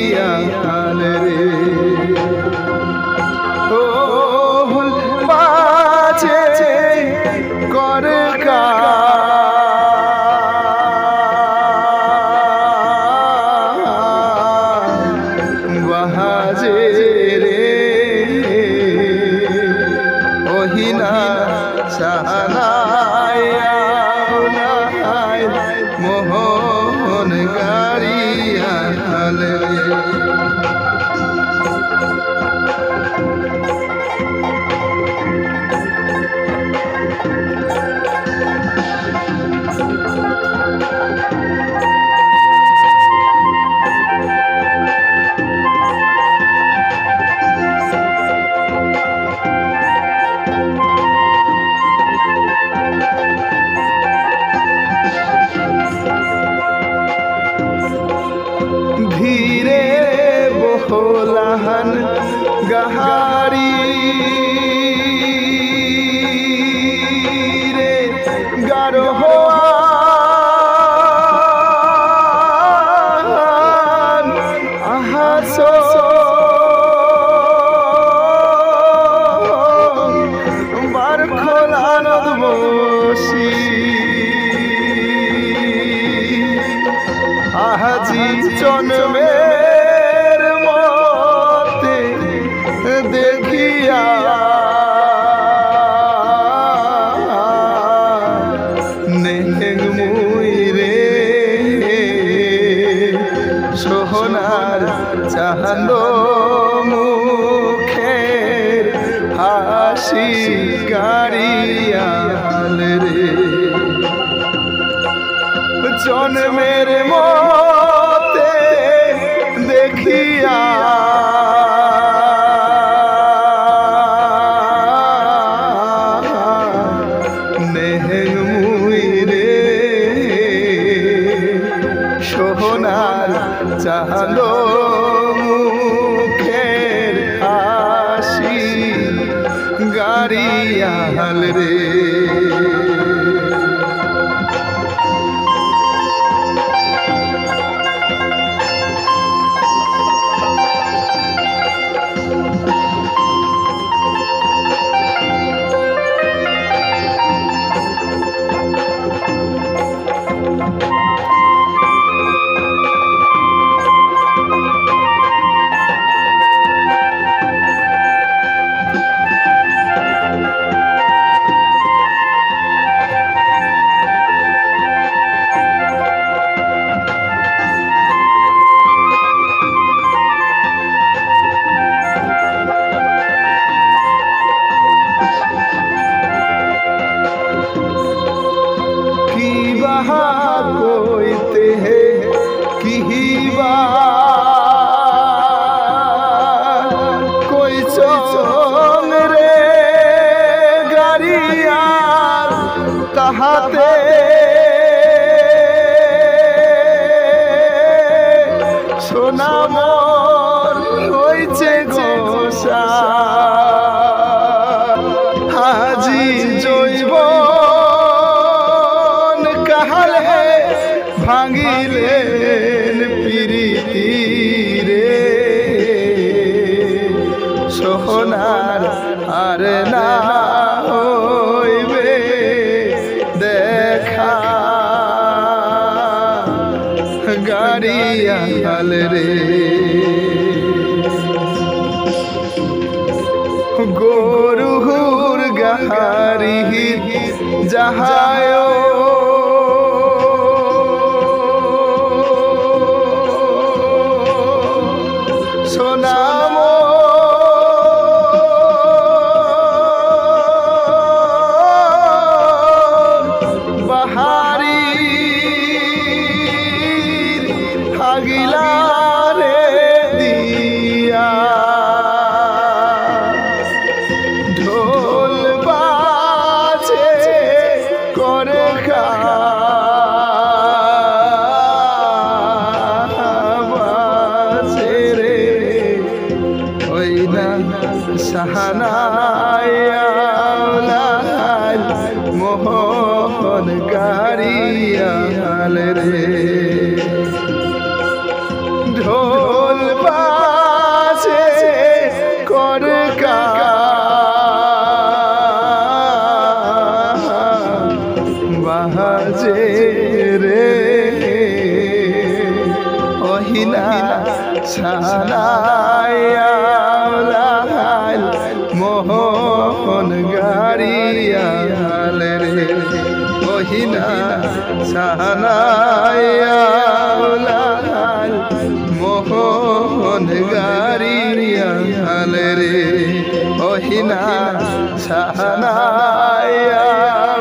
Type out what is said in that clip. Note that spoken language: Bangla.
গাড়িয়াল রে ও বাজে করে বাহাজে রে ওহিনা সাহানায় মোহন গাড়িয়াল রে ধীরে বহলাহন গাহারি রে গারহ আহাস বার খোলানদ বসি আজি জন্মের মতে দেখিয়া নেহেং মুই রে সোহনার চাঁদ মুখের হাসি গাড়িয়াল রে জন্মের মতে দেখিয়া নেহেং মুই রে সোহনার চাঁদ মুখের হাসি গাড়িয়াল রে কইতে হে কিহিবা কইছ রে গাড়িয়াল তাহাতে সোনা মন হইছে গোসা আজি জৈব ভাঙিলেন প্রীতি রে সোহনার আর না হইবে দেখা গাড়িয়াল রে গরুর গাহারি যাহায় সোনাম বাহারি হাগিলা রে দিয়া ঢোল বাজে করে সাহানায় মোহন গাড়িয়াল রে ঢোল সানাইয়া মোহন গাড়িয়ালে রে ওহিনা সানাইয়া মোহন গাড়িয়ালে রে ওহিনা সানাইয়া